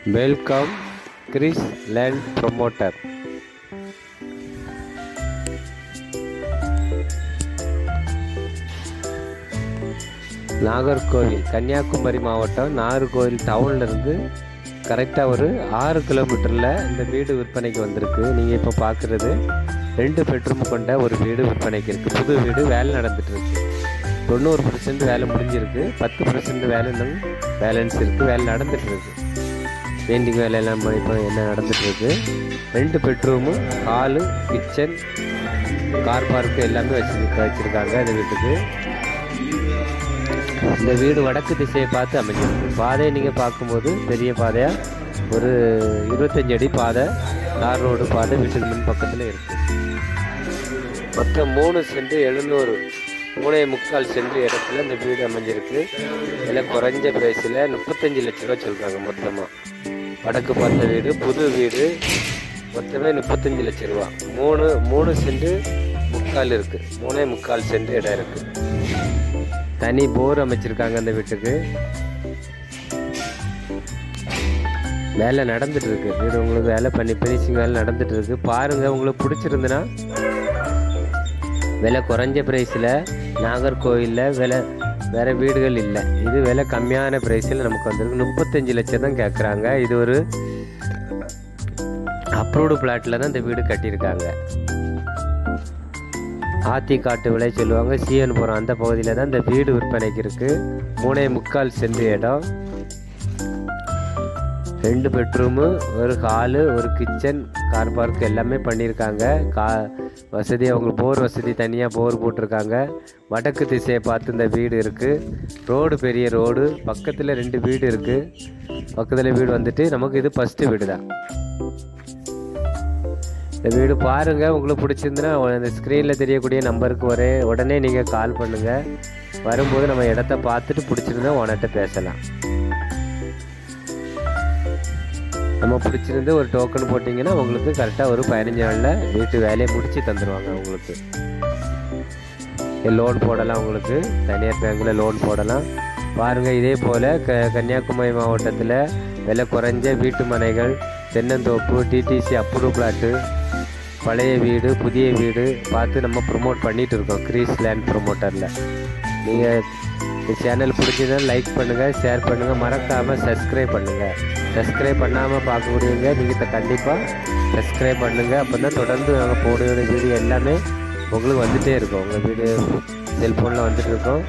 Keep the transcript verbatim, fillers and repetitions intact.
Welcome, Chris Land Promoter. Nagercoil, Kanyakumari மாவட்டம் நாகர்கோவில் டவுன்ல இருந்து கரெக்டாக ஒரு ஆறு கிலோமீட்டரில் இந்த வீடு விற்பனைக்கு வந்திருக்கு. நீங்கள் இப்போ பார்க்குறது ரெண்டு பெட்ரூம் கொண்ட ஒரு வீடு விற்பனைக்கு இருக்குது. புது வீடு வேலை நடந்துட்டு இருக்கு. தொண்ணூறு பர்சன்ட் வேலை முடிஞ்சிருக்கு, பத்து பர்சன்ட் வேலை இன்னும் பேலன்ஸ் இருக்குது. வேலை நடந்துட்டு இருக்கு. பெயிண்டிங் வேலையெல்லாம் இப்போ என்ன நடந்துட்டு இருக்கு. ரெண்டு bedroom, hall, kitchen, car park எல்லாமே வச்சு வச்சுருக்காங்க இந்த வீட்டுக்கு. இந்த வீடு வடக்கு திசையை பார்த்து அமைஞ்சிருக்கு. பாதையை நீங்கள் பார்க்கும்போது பெரிய பாதையாக ஒரு இருபத்தஞ்சி அடி பாதை, தார் ரோடு பாதை வீட்டுக்கு முன் பக்கத்தில் இருக்குது. மொத்தம் மூணு சென்ட் எழுநூறு மூணே முக்கால் சென்ட் இடத்துல இந்த வீடு அமைஞ்சிருக்கு. இதில் குறைஞ்ச பிரைஸில் முப்பத்தஞ்சு லட்ச ரூபா சொல்கிறாங்க. மொத்தமாக வடக்கு பார்த்த வீடு, புது வீடு, மொத்தமே முப்பத்தஞ்சு லட்ச ரூபா. மூணு மூணு சென்ட் முக்கால் இருக்குது. மூணே முக்கால் சென்ட் இடம் இருக்குது. தனி போர் அமைச்சிருக்காங்க அந்த வீட்டுக்கு. வேலை நடந்துட்டு இருக்கு. வீடு உங்களுக்கு வேலை பண்ணி பினிஷிங் வேலை நடந்துட்டு இருக்கு. பாருங்க, உங்களுக்கு பிடிச்சிருந்துன்னா விலை குறைஞ்ச பிரைஸில் நாகர்கோவிலில் விலை வேற வீடுகள் இல்லை. இது விலை கம்மியான பிரைஸில் நமக்கு வந்திருக்கு. முப்பத்தஞ்சு லட்சம் தான் கேட்குறாங்க. இது ஒரு அப்ரூவ்டு பிளாட்டில் தான் இந்த வீடு கட்டியிருக்காங்க. ஆத்திக்காட்டு விலை சொல்லுவாங்க, சீயன்புரம் அந்த பகுதியில் தான் இந்த வீடு விற்பனைக்கு இருக்குது. மூணே முக்கால் சென்ட் இடம், ரெண்டு பெட்ரூமு, ஒரு ஹாலு, ஒரு கிச்சன், கார் பார்க் எல்லாமே பண்ணியிருக்காங்க. கா வசதி அவங்களுக்கு போர் வசதி தனியாக போர் போட்டிருக்காங்க. வடக்கு திசையை பார்த்து இந்த வீடு இருக்குது. ரோடு பெரிய ரோடு, பக்கத்தில் ரெண்டு வீடு இருக்குது. பக்கத்தில் வீடு வந்துட்டு நமக்கு இது ஃபஸ்ட்டு வீடு தான். இந்த வீடு பாருங்கள், உங்களுக்கு பிடிச்சிருந்துன்னா இந்த ஸ்க்ரீனில் தெரியக்கூடிய நம்பருக்கு ஒரே உடனே நீங்கள் கால் பண்ணுங்கள். வரும்போது நம்ம இடத்த பார்த்துட்டு பிடிச்சிருந்தா உன்கிட்ட பேசலாம். நம்ம பிடிச்சிருந்து ஒரு டோக்கன் போட்டிங்கன்னா உங்களுக்கு கரெக்டாக ஒரு பதினஞ்சு நாளில் வீட்டு வேலையை முடித்து தந்துடுவாங்க. உங்களுக்கு லோன் போடலாம், உங்களுக்கு தனியார் பேங்கில் லோன் போடலாம். பாருங்கள், இதே போல் க கன்னியாகுமரி மாவட்டத்தில் விலை குறைஞ்ச வீட்டு மனைகள், தென்னந்தோப்பு, டிடிசி அப்ரூவ் பிளாட்டு, பழைய வீடு, புதிய வீடு பார்த்து நம்ம ப்ரொமோட் பண்ணிகிட்டு இருக்கோம் கிரீஸ் லேண்ட் ப்ரொமோட்டரில். நீங்கள் இந்த சேனல் பிடிச்சதுன்னா லைக் பண்ணுங்கள், ஷேர் பண்ணுங்கள், மறக்காமல் சப்ஸ்கிரைப் பண்ணுங்கள். சப்ஸ்கிரைப் பண்ணாமல் பார்க்கக்கூடியவங்க நீங்கள் கண்டிப்பாக சப்ஸ்கிரைப் பண்ணுங்கள். அப்போ தான் தொடர்ந்து நாங்கள் போடுகிற வீடியோ எல்லாமே உங்களுக்கு வந்துகிட்டே இருக்கும். உங்கள் வீடியோ செல்ஃபோனில் வந்துட்டு இருக்கோம்.